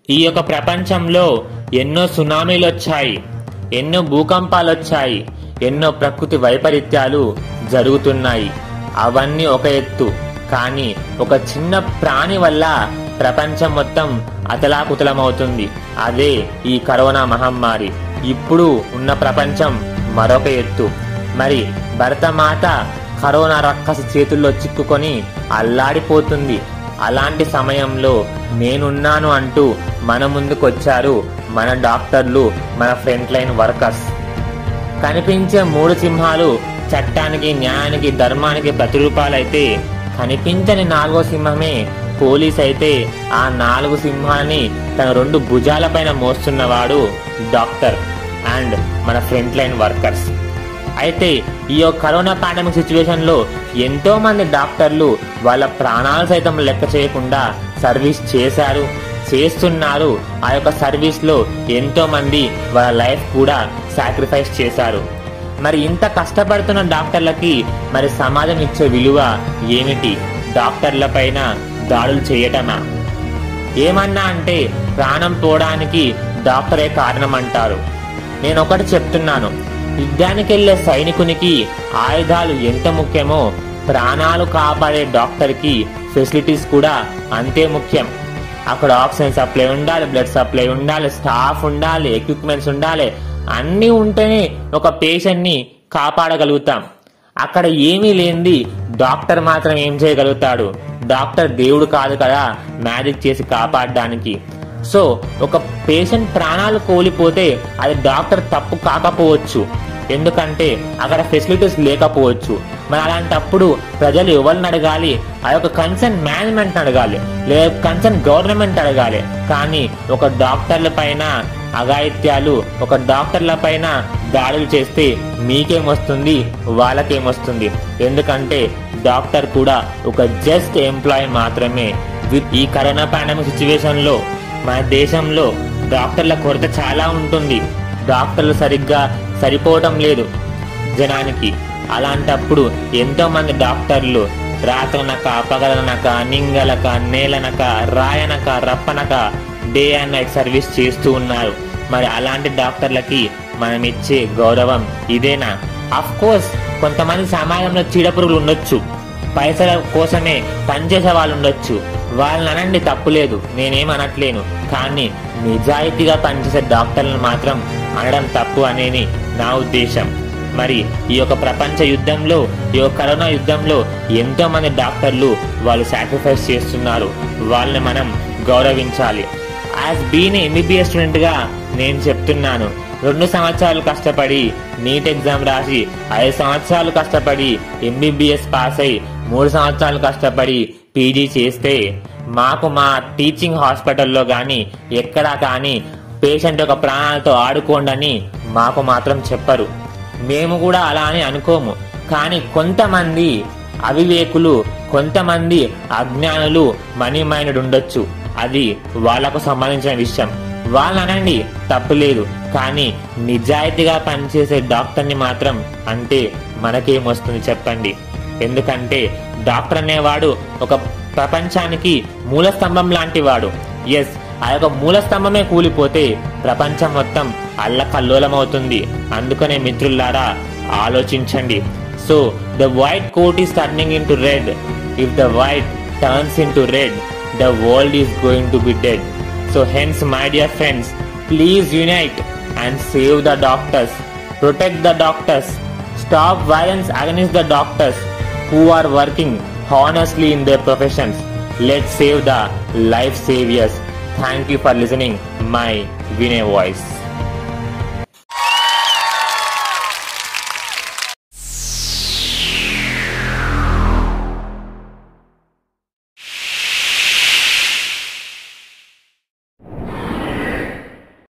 ఈ యొక్క ప్రపంచంలో ఎన్నో సునామీలు వచ్చాయి, ఎన్నో భూకంపాలు వచ్చాయి, ఎన్నో ప్రకృతి వైపరీత్యాలు జరుగుతున్నాయి. అవన్నీ ఒక ఎత్తు, కానీ ఒక చిన్న ప్రాణి వల్ల ప్రపంచం మొత్తం అతలాకుతలమవుతుంది. అదే ఈ కరోనా మహమ్మారి. ఇప్పుడు ఉన్న ప్రపంచం మరొక ఎత్తు. మరి భరతమాత కరోనా రక్కసి చేతుల్లో చిక్కుకొని అల్లాడిపోతుంది. అలాంటి సమయంలో నేనున్నాను అంటూ మన ముందుకొచ్చారు మన డాక్టర్లు, మన ఫ్రంట్ లైన్ వర్కర్స్. కనిపించే 3 సింహాలు చట్టానికి, న్యాయానికి, ధర్మానికి ప్రతిరూపాలైతే కనిపించని 4వ సింహమే పోలీస్ అయితే ఆ 4 సింహాలని తన 2 భుజాలపైన మోస్తున్నవాడు డాక్టర్ అండ్ మన ఫ్రంట్ లైన్ వర్కర్స్. అయితే ఈ కరోనా పాండమిక్ సిచ్యువేషన్ లో ఎంతో మంది డాక్టర్లు వాళ్ళ ప్రాణాలు సైతం లెక్క చేయకుండా సర్వీస్ చేశారు, చేస్తున్నారు. ఆ యొక్క సర్వీస్ లో ఎంతో మంది వాళ్ళ లైఫ్ కూడా సాక్రిఫైస్ చేశారు. మరి ఇంత కష్టపడుతున్న డాక్టర్లకి మరి సమాజం ఇచ్చే విలువ ఏమిటి? డాక్టర్ల పైన దాడులు చేయటమా? ఏమన్నా అంటే ప్రాణం పోవడానికి డాక్టరే కారణం అంటారు. నేను ఒకటి చెప్తున్నాను, యుద్ధానికి వెళ్లే సైనికునికి ఆయుధాలు ఎంత ముఖ్యమో ప్రాణాలు కాపాడే డాక్టర్ కి ఫెసిలిటీస్ కూడా అంతే ముఖ్యం. అక్కడ ఆక్సిజన్ సప్లై ఉండాలి, బ్లడ్ సప్లై ఉండాలి, స్టాఫ్ ఉండాలి, ఎక్విప్మెంట్స్ ఉండాలి. అన్నీ ఉంటేనే ఒక పేషెంట్ ని కాపాడగలుగుతాం. అక్కడ ఏమీ లేనిది డాక్టర్ మాత్రం ఏం చేయగలుగుతాడు? డాక్టర్ దేవుడు కాదు కదా మ్యాజిక్ చేసి కాపాడడానికి. సో ఒక పేషెంట్ ప్రాణాలు కోల్పోతే అది డాక్టర్ తప్పు కాకపోవచ్చు, ఎందుకంటే అక్కడ ఫెసిలిటీస్ లేకపోవచ్చు. మరి అలాంటప్పుడు ప్రజలు ఎవరిని అడగాలి? ఆ యొక్క కన్సర్న్ మేనేజ్మెంట్ అడగాలి, లేదా కన్సర్న్ గవర్నమెంట్ అడగాలి. కానీ ఒక డాక్టర్ల పైన అఘాయిత్యాలు, ఒక డాక్టర్ల పైన దాడులు చేస్తే మీకేమొస్తుంది, వాళ్ళకేమొస్తుంది? ఎందుకంటే డాక్టర్ కూడా ఒక జస్ట్ ఎంప్లాయీ మాత్రమే. ఈ కరోనా పాండమిక్ సిచ్యువేషన్ లో మన దేశంలో డాక్టర్ల కొరత చాలా ఉంటుంది. డాక్టర్లు సరిగ్గా సరిపోవటం లేదు జనానికి. అలాంటప్పుడు ఎంతో మంది డాక్టర్లు రాత్రనక, పగలనక, నింగలక, నేలనక, రాయనక, రప్పనక డే అండ్ నైట్ సర్వీస్ చేస్తూ ఉన్నారు. మరి అలాంటి డాక్టర్లకి మనం ఇచ్చే గౌరవం ఇదేనా? అఫ్ కోర్స్ కొంతమంది సమాజంలో చీడపురుగులు ఉండొచ్చు, పైసల కోసమే పనిచేసే వాళ్ళు ఉండొచ్చు. వాళ్ళని అనండి, తప్పులేదు, నేనేమనట్లేను. కానీ నిజాయితీగా పనిచేసే డాక్టర్లను మాత్రం అనడం తప్పు అనేది నా ఉద్దేశం. మరి ఈ యొక్క ప్రపంచ యుద్ధంలో, ఈ యొక్క కరోనా యుద్ధంలో ఎంతో మంది డాక్టర్లు వాళ్ళు సాక్రిఫైస్ చేస్తున్నారు. వాళ్ళని మనం గౌరవించాలి. యాజ్ బీన్ ఎంబీబీఎస్ స్టూడెంట్ గా నేను చెప్తున్నాను, 2 సంవత్సరాలు కష్టపడి నీట్ ఎగ్జామ్ రాసి, 5 సంవత్సరాలు కష్టపడి ఎంబీబీఎస్ పాస్ అయి, 3 సంవత్సరాలు కష్టపడి పీజీ చేస్తే మాకు మా టీచింగ్ హాస్పిటల్లో కానీ ఎక్కడా కానీ పేషెంట్ యొక్క ప్రాణాలతో ఆడుకోండి మాకు మాత్రం చెప్పరు. మేము కూడా అలా అని అనుకోము. కానీ కొంతమంది అవివేకులు, కొంతమంది అజ్ఞానులు, మనీ మైండెడ్ ఉండొచ్చు. అది వాళ్లకు సంబంధించిన విషయం. వాళ్ళని అనండి, తప్పులేదు. కానీ నిజాయితీగా పనిచేసే డాక్టర్ని మాత్రం అంటే మనకేమొస్తుంది చెప్పండి? ఎందుకంటే డాక్టర్ అనేవాడు ఒక ప్రపంచానికి మూలస్తంభం లాంటి వాడు. ఎస్, ఆ యొక్క మూలస్తంభమే కూలిపోతే ప్రపంచం మొత్తం అల్లకల్లోలమవుతుంది. అందుకనే మిత్రులారా ఆలోచించండి. So the white coat is turning into red. If the white turns into red, the world is going to be dead. So hence, my dear friends, please unite and save the doctors, protect the doctors, stop violence against the doctors who are working honestly in their professions. Let's save the life saviors. Thank you for listening my Vinay voice.